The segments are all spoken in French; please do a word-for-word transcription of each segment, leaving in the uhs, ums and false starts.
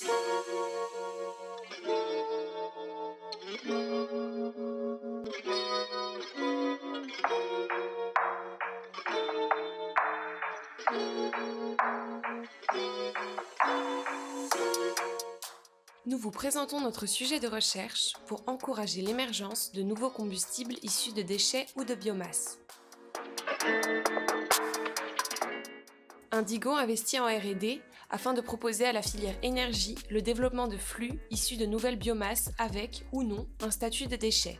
Nous vous présentons notre sujet de recherche pour encourager l'émergence de nouveaux combustibles issus de déchets ou de biomasse. Indigo investit en R et D afin de proposer à la filière énergie le développement de flux issus de nouvelles biomasses avec, ou non, un statut de déchet.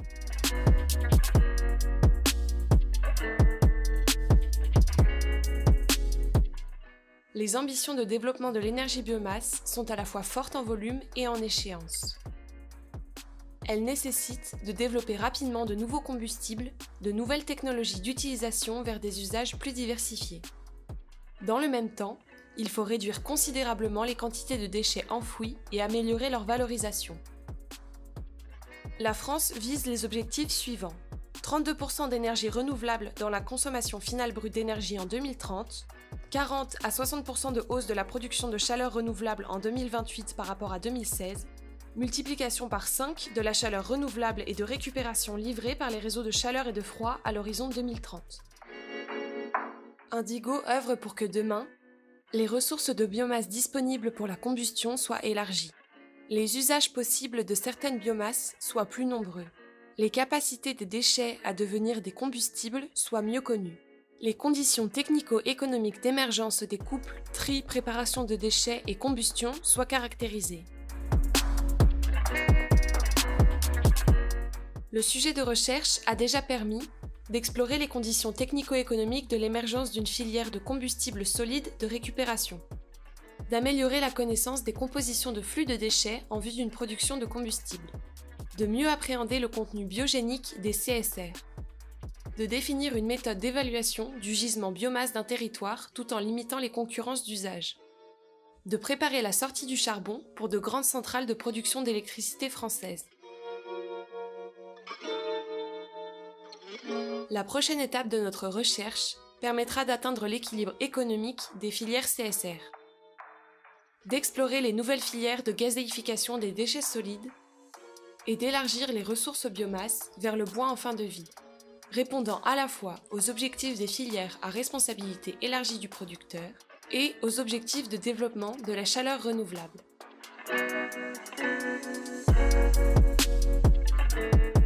Les ambitions de développement de l'énergie biomasse sont à la fois fortes en volume et en échéance. Elles nécessitent de développer rapidement de nouveaux combustibles, de nouvelles technologies d'utilisation vers des usages plus diversifiés. Dans le même temps, il faut réduire considérablement les quantités de déchets enfouis et améliorer leur valorisation. La France vise les objectifs suivants: trente-deux pour cent d'énergie renouvelable dans la consommation finale brute d'énergie en deux mille trente, quarante à soixante pour cent de hausse de la production de chaleur renouvelable en deux mille vingt-huit par rapport à deux mille seize, multiplication par cinq de la chaleur renouvelable et de récupération livrée par les réseaux de chaleur et de froid à l'horizon deux mille trente. Indigo œuvre pour que demain, les ressources de biomasse disponibles pour la combustion soient élargies, les usages possibles de certaines biomasses soient plus nombreux, les capacités des déchets à devenir des combustibles soient mieux connues, les conditions technico-économiques d'émergence des couples tri, préparation de déchets et combustion soient caractérisées. Le sujet de recherche a déjà permis d'explorer les conditions technico-économiques de l'émergence d'une filière de combustibles solides de récupération, d'améliorer la connaissance des compositions de flux de déchets en vue d'une production de combustible, de mieux appréhender le contenu biogénique des C S R, de définir une méthode d'évaluation du gisement biomasse d'un territoire tout en limitant les concurrences d'usage, de préparer la sortie du charbon pour de grandes centrales de production d'électricité françaises. La prochaine étape de notre recherche permettra d'atteindre l'équilibre économique des filières C S R, d'explorer les nouvelles filières de gazéification des déchets solides et d'élargir les ressources biomasse vers le bois en fin de vie, répondant à la fois aux objectifs des filières à responsabilité élargie du producteur et aux objectifs de développement de la chaleur renouvelable.